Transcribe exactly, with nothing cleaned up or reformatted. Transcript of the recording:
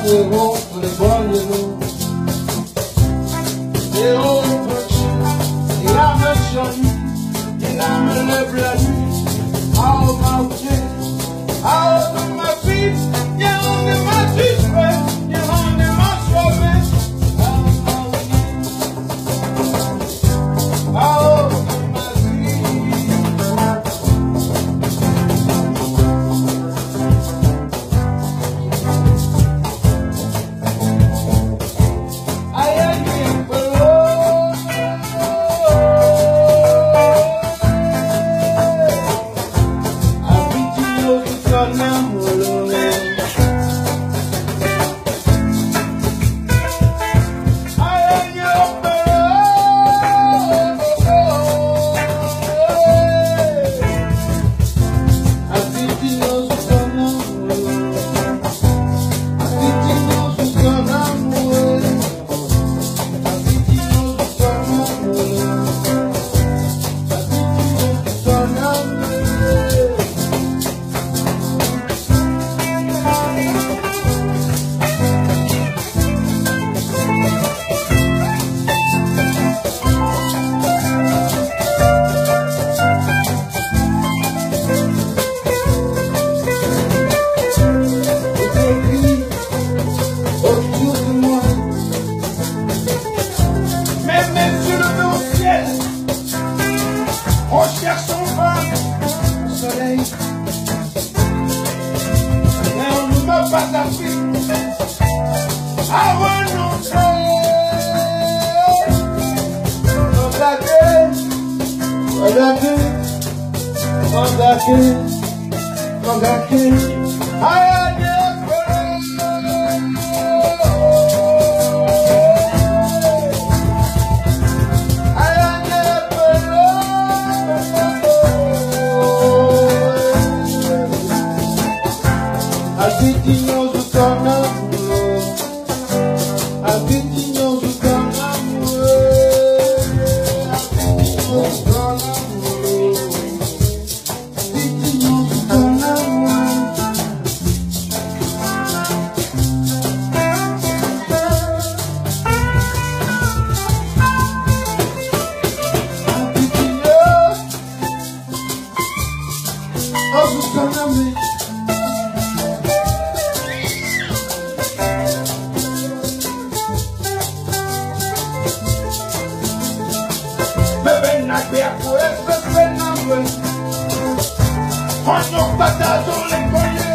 Errou por igual et on peut et à me chanter et à me lever la nuit à marcher à ma vie et on est ma vie et on est ma soirée à ma vie aïe aïe on cherche son vin, le soleil, mais on ne meurt pas d'Afrique à renoncer. Condamné, condamné, condamné, condamné, aïe. Abidinhoso tornamos, abidinhoso tornamos, abidinhoso tornamos, abidinhoso tornamos. Abidinhoso tornamos. Por eso es fenómeno, cuando patas son le